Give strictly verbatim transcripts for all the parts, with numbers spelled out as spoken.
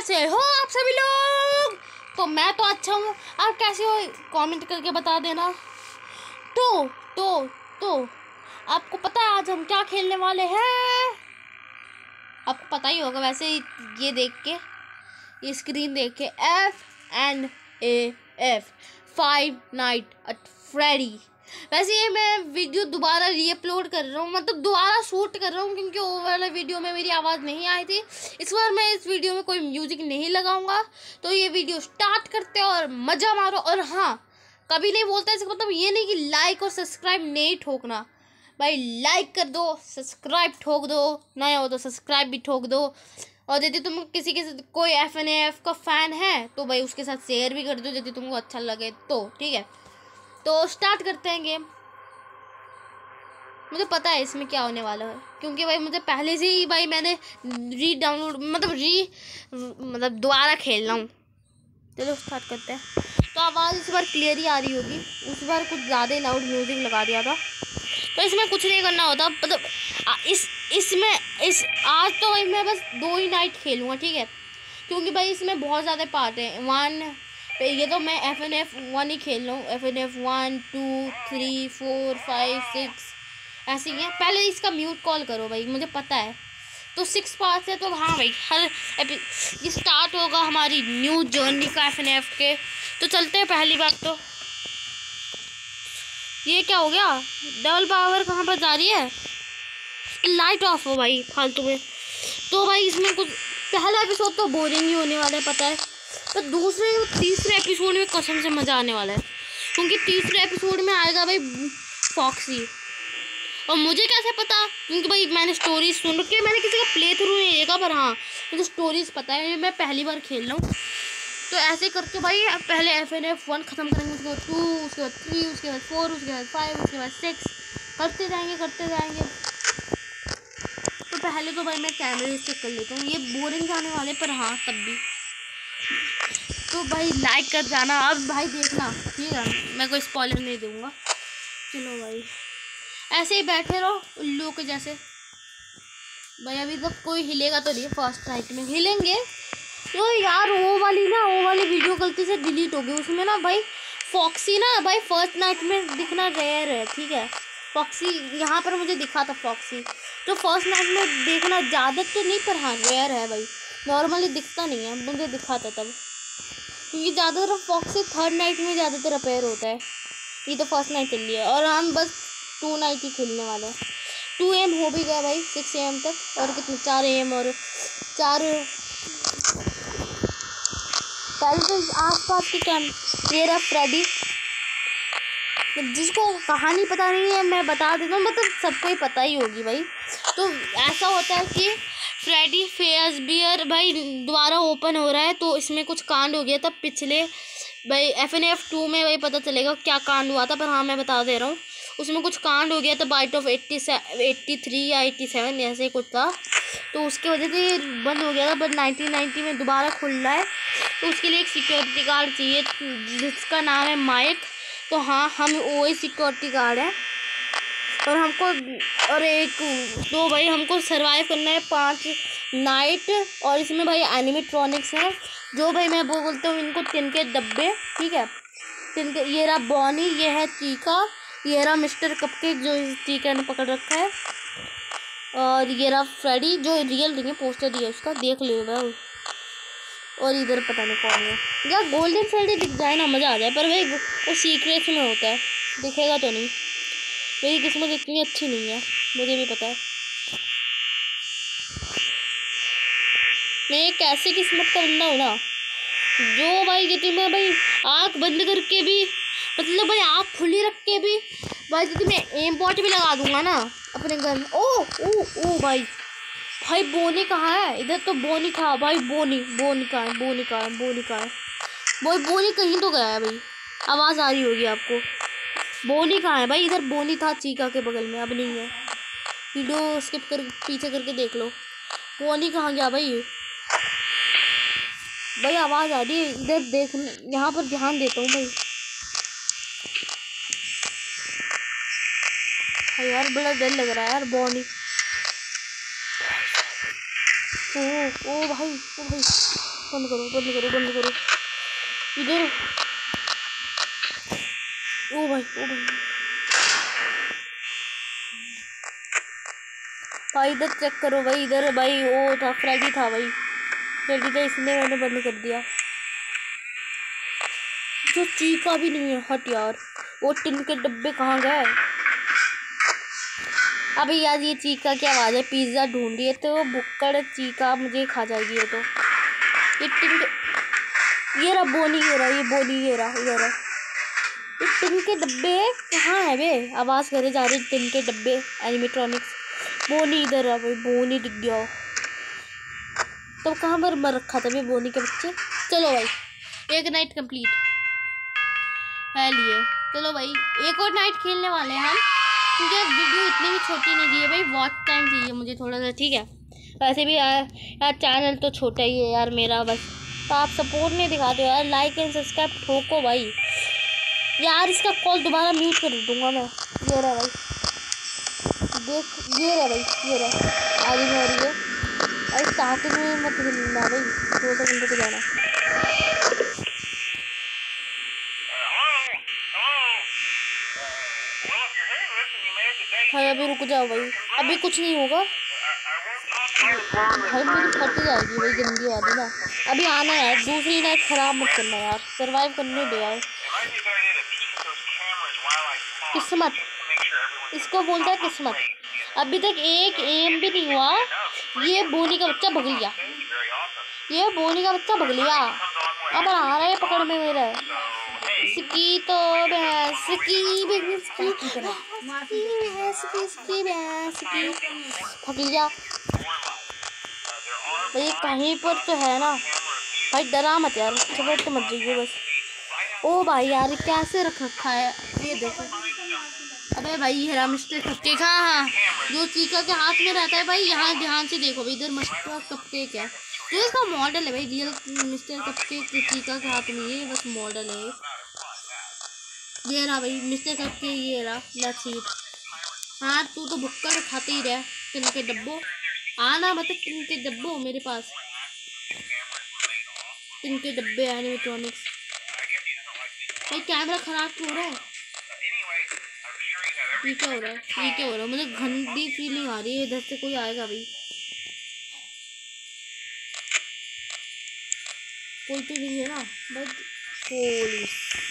कैसे हो आप सभी लोग? तो मैं तो अच्छा हूँ, आप कैसे हो कमेंट करके बता देना। तो तो तो आपको पता है आज हम क्या खेलने वाले हैं? आपको पता ही होगा वैसे, ये देख के, ये स्क्रीन देख के, F N A F five night at Freddy. वैसे ये मैं वीडियो दोबारा री अपलोड कर रहा हूँ, मतलब दोबारा शूट कर रहा हूँ, क्योंकि वो वाला वीडियो में मेरी आवाज़ नहीं आई थी। इस बार मैं इस वीडियो में कोई म्यूज़िक नहीं लगाऊंगा। तो ये वीडियो स्टार्ट करते हैं और मज़ा मारो। और हाँ, कभी नहीं बोलता इसका मतलब ये नहीं कि लाइक और सब्सक्राइब नहीं ठोकना। भाई लाइक कर दो, सब्सक्राइब ठोक दो, नए हो तो सब्सक्राइब भी ठोक दो। और यदि तुम किसी के कोई एफ एन एफ का फ़ैन है तो भाई उसके साथ शेयर भी कर दो यदि तुमको अच्छा लगे तो, ठीक है। तो स्टार्ट करते हैं गेम। मुझे पता है इसमें क्या होने वाला है, क्योंकि भाई मुझे पहले से ही भाई मैंने री डाउनलोड मतलब री मतलब दोबारा खेल रहा हूँ। चलो स्टार्ट करते हैं। तो आवाज़ इस बार क्लियर ही आ रही होगी, उस बार कुछ ज़्यादा लाउड म्यूज़िक लगा दिया था। तो इसमें कुछ नहीं करना होता, मतलब इस इसमें इस आज तो भाई मैं बस दो ही नाइट खेलूँगा, ठीक है, क्योंकि भाई इसमें बहुत ज़्यादा पार्ट हैं। वन ये तो मैं एफ एन एफ वन ही खेल रहा हूँ, F N F one two three four five six ऐसे ही है। पहले इसका म्यूट कॉल करो भाई, मुझे पता है। तो सिक्स पार्ट है, तो हाँ भाई हर ये स्टार्ट होगा हमारी न्यू जर्नी का एफ एन एफ के। तो चलते हैं। पहली बात तो ये क्या हो गया, डबल पावर कहाँ पर जा रही है? लाइट ऑफ हो भाई फालतू में। तो भाई इसमें कुछ पहला एपिसोड तो बोरिंग ही होने वाला है, पता है। तो दूसरे तीसरे एपिसोड में कसम से मज़ा आने वाला है, क्योंकि तीसरे एपिसोड में आएगा भाई फॉक्सी। और मुझे कैसे पता? क्योंकि भाई मैंने स्टोरीज सुन रखी है, मैंने किसी का प्ले थ्रू नहीं देखा, पर हाँ मुझे स्टोरीज पता है, मैं पहली बार खेल रहा हूँ। तो ऐसे करके भाई पहले एफ एन एफ वन ख़त्म करेंगे, उसके बाद टू, उसके बाद थ्री, उसके बाद फोर, उसके बाद फाइव, उसके बाद सिक्स, करते जाएंगे करते जाएंगे। तो पहले तो भाई मैं कैमरे चेक कर लेता हूँ, ये बोरिंग जाने वाले, पर हाँ तब भी। तो भाई लाइक कर जाना अब भाई, देखना ठीक है, मैं कोई स्पॉइलर नहीं दूँगा। चलो भाई ऐसे ही बैठे रहो उल्लू के जैसे। भाई अभी तक कोई हिलेगा तो नहीं, फर्स्ट नाइट में हिलेंगे। तो यार वो वाली ना वो वाली वीडियो गलती से डिलीट हो गई, उसमें ना भाई फॉक्सी ना भाई फर्स्ट नाइट में दिखना रेयर है, ठीक है। फॉक्सी यहाँ पर मुझे दिखा था फॉक्सी, तो फर्स्ट नाइट में देखना ज़्यादा तो नहीं, पर हाँ रेयर है भाई, नॉर्मली दिखता नहीं है, मुझे दिखा था तब, क्योंकि ज़्यादातर फॉक्सी थर्ड नाइट में ज़्यादातर अपेयर होता है। ये तो फर्स्ट नाइट चल रही है और हम बस टू नाइट ही खेलने वाले हैं। टू एम हो भी गया भाई, सिक्स ए एम तक, और कितने चार ए एम और चार पहले तो आस पास के कैंप। ये रहा फ्रेडी, जिसको कहानी पता नहीं है मैं बता देता हूँ, मतलब सबको ही पता ही होगी भाई। तो ऐसा होता है कि फ्रेडी फेज़बियर भाई दोबारा ओपन हो रहा है, तो इसमें कुछ कांड हो गया था पिछले भाई एफ एन एफ टू में, भाई पता चलेगा क्या कांड हुआ था, पर हाँ मैं बता दे रहा हूँ। उसमें कुछ कांड हो गया था, बाइट ऑफ एट्टी से एट्टी थ्री या एट्टी सेवन ऐसे कुछ था, तो उसकी वजह से बंद हो गया था, बट नाइनटीन नाइंटी में दोबारा खुल रहा है। तो उसके लिए एक सिक्योरिटी गार्ड चाहिए जिसका नाम है माइक। तो हाँ हम वही सिक्योरिटी गार्ड हैं, और हमको और एक तो भाई हमको सरवाइव करना है पाँच नाइट। और इसमें भाई एनिमेट्रॉनिक्स हैं, जो भाई मैं वो बोलता हूँ इनको टिन के डब्बे, ठीक है। टिन के, ये रहा बॉनी, ये है चीका, ये रहा मिस्टर कपकेक जो चीका ने पकड़ रखा है, और ये रहा फ्रेडी जो रियल नहीं है, पोस्टर दिया उसका, देख लेना। और इधर पता नहीं कौन है यार, गोल्डन फ्रेडी दिख जाए ना मज़ा आ जाए, पर भाई वो सीक्रेट में होता है, दिखेगा तो नहीं। मेरी किस्मत इतनी अच्छी नहीं है, मुझे भी पता है। मैं एक ऐसी किस्मत का बंदा हूँ ना, जो भाई यदि मैं भाई आँख बंद करके भी, मतलब भाई आँख खुली रख के भी भाई यदि मैं एम पॉट भी लगा दूंगा ना अपने घर में। ओ ओ ओ भाई भाई बोनी कहाँ है? इधर तो बोनी कहाँ भाई, बोनी बोनी कहाँ है? बोनी कहाँ है? बोनी कहाँ है? भाई बोनी कहीं तो गया है भाई, आवाज़ आ रही होगी आपको। बोनी कहाँ है भाई? इधर बोनी था चीका के बगल में, अब नहीं है। वीडियो स्किप कर पीछे करके देख लो, बोनी कहाँ गया भाई? भाई आवाज़ आ रही है, इधर देख, यहाँ पर ध्यान देता हूँ भाई। यार बड़ा डर लग रहा है यार, बोनी ओ ओ भाई ओ भाई बंद करो बंद करो बंद करो इधर। ओ भाई ओ भाई भाई इधर चेक करो भाई, इधर भाई वो था फ्रेडी था भाई, फ्रेडी था इसलिए मैंने बंद कर दिया। जो चीका भी नहीं है, हट यार। वो टिन के डब्बे कहाँ गए? अबे यार ये चीका की आवाज़ है, पिज़्ज़ा ढूंढ रही है तो भुक्कड़ चीका मुझे खा जाएगी ये तो। ये टिन के, ये रहा बोनी, ये रहा ये बोनी, ये रहा ये रहा। ये टिन के डब्बे कहाँ है बे? आवाज़ करे जा रही टिन के डब्बे एनिमेट्रॉनिक्स। बोनी इधर आ भाई, बोनी दिख गया। तो कहाँ पर मर रखा था बे बोनी के बच्चे? चलो भाई एक नाइट कंप्लीट है लिए। चलो भाई एक और नाइट खेलने वाले हैं हम, क्योंकि वीडियो इतनी भी छोटी नहीं चाहिए भाई, वॉच टाइम चाहिए मुझे थोड़ा सा, ठीक है। वैसे भी यार यार चैनल तो छोटा ही है यार मेरा, बस तो आप सपोर्ट नहीं दिखाते हो यार। लाइक एंड सब्सक्राइब ठोको भाई यार। इसका कॉल दोबारा म्यूट कर दूंगा मैं। ये रहा भाई देख, ये रहा भाई, ये रहा आगे में हो रही है भाई। स्टार्टिंग में मत हिलना भाई, दो सेकंड पे जाना। भाई अभी रुक जाओ भाई, अभी कुछ नहीं होगा भाई, मेरी फट जाएगी भाई गंदी वाली ना। अभी आना यार, दूसरी नाइट खराब मत करना यार, सरवाइव करने दो यार। किस्मत इसको बोलता है किस्मत। अभी तक एक एम भी नहीं हुआ, ये बोनी का बच्चा भग लिया, ये बोनी का बच्चा भग लिया। अब आ रहा है पकड़ में मेरा स्की तो भैंस की भग लिया भाई। कहीं पर तो है ना भाई, डरा मत यार, चपट मत जाइए बस। ओ भाई यार कैसे रख रखा है ये देखो। अबे भाई ये रहा मिस्टर कपकेक, हाँ हाँ जो चीका के हाथ में रहता है भाई, यहाँ ध्यान से देखो भाई, इधर मिस्टर कपकेक है, तो इसका मॉडल है भाई, रियल मिस्टर कपकेक चीका के हाथ में, ये बस मॉडल है। ये रहा भाई मिस्टर कपकेक, ये रहा लेट्स ईट। हाँ तू तो भुक्कड़ खाते ही रह, टिन के डब्बो आना मत, टिन के डब्बो मेरे पास, टिन के डब्बे एनिमेट्रॉनिक्स। भाई कैमरा खराब क्यों हो रहा है? ये क्या हो रहा है, ये क्या हो रहा है? मुझे गंदी फीलिंग आ रही है, इधर से कोई आएगा भाई, कोई तो नहीं है ना बट पुलिस।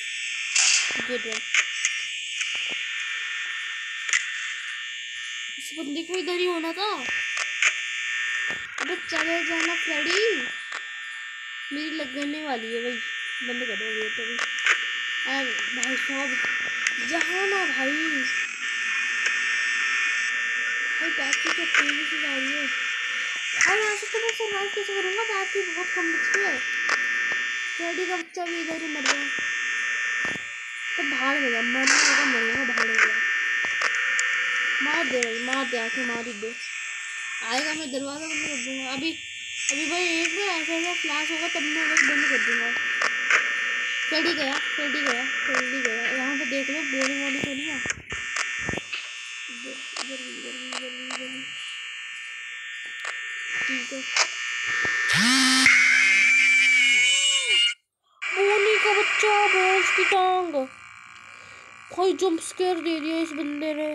इस बंदे को इधर ही होना था। अबे चले जाना फ्रेडी, मेरी लगने वाली है भाई, बंद करो ये तो भाई साहब, जाना भाई भाई बैटरी तो तेजी से जा रही है। और ऐसे तो मैं सरवाइव कैसे करूँगा, बैटरी बहुत कम बचती है। फ्रेडी का बच्चा भी इधर ही मर गया, तो भाड़ में गया, मरने होगा मरूंगा, भाड़ में गया। मार दे भाई, मार दे, आके मार ही दे, आएगा मैं दरवाज़ा बंद कर दूँगा। अभी अभी भाई एक बार ऐसा ऐसा फ्लैश होगा तब मैं भाई बंद कर दूँगा। फ्रेडी गया, फ्रेडी गया, फ्रेडी गया। यहाँ पे देख लो बोरिंग वाली तो नहीं है, ठीक है। बोनी का बच्चा, भैंस की टांग, कोई जंप स्केयर दे दिया इस बंदे ने।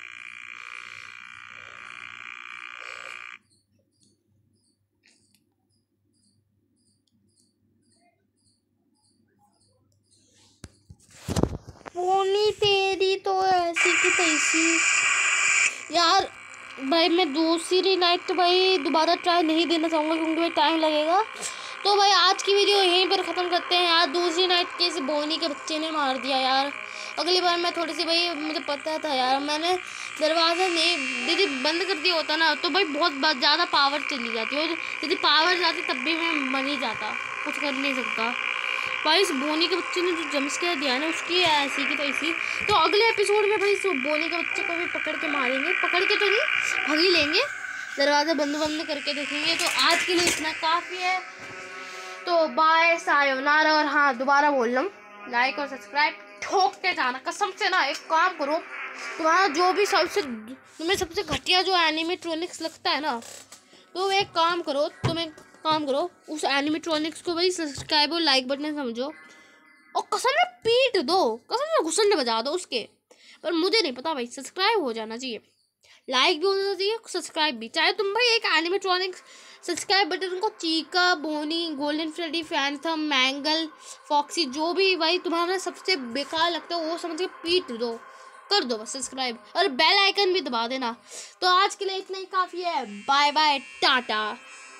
बोनी तेरी तो ऐसी की तैसी यार। भाई मैं दूसरी नाइट तो भाई दोबारा ट्राई नहीं देना चाहूँगा, क्योंकि भाई टाइम लगेगा। तो भाई आज की वीडियो यहीं पर ख़त्म करते हैं यार। दूसरी नाइट के इस बोनी के बच्चे ने मार दिया यार। अगली बार मैं थोड़ी सी भाई, मुझे पता था यार, मैंने दरवाज़ा नहीं दीदी बंद कर दिया होता ना तो भाई बहुत ज़्यादा पावर चली जाती, और यदि पावर जाती तब भी मैं मर ही जाता, कुछ कर नहीं सकता भाई। इस बोनी के बच्चे ने जो जंप स्केयर दिया ना उसकी ऐसी की तैसी। तो अगले एपिसोड में भाई इस बोनी के बच्चे को भी पकड़ के मारेंगे, पकड़ के तो नहीं भग ही लेंगे, दरवाज़ा बंद बंद करके देखेंगे। तो आज के लिए इतना काफ़ी है, तो बाय सायोनारा। और हाँ दोबारा बोल रहा हूँ, लाइक और सब्सक्राइब ठोकते जाना कसम से ना। एक काम करो, तुम्हारा जो भी सबसे तुम्हें सबसे घटिया जो एनिमेट्रॉनिक्स लगता है ना तो एक काम करो, तुम एक काम करो, उस एनिमेट्रॉनिक्स को भाई सब्सक्राइब और लाइक बटन समझो और कसम से पीट दो, कसम से घुसने बजा दो उसके। पर मुझे नहीं पता भाई, सब्सक्राइब हो जाना चाहिए, लाइक भी होना चाहिए, सब्सक्राइब भी। चाहे तुम भाई एक एनिमेट्रॉनिक्स सब्सक्राइब बटन को Chica, Bonnie, Golden Freddy, Phantom, Mangle, Foxy, जो भी भाई तुम्हारा सबसे बेकार लगता है वो समझ के पीट दो, कर दो बस सब्सक्राइब, और बेल आइकन भी दबा देना। तो आज के लिए इतना ही काफ़ी है। Bye bye, Tata.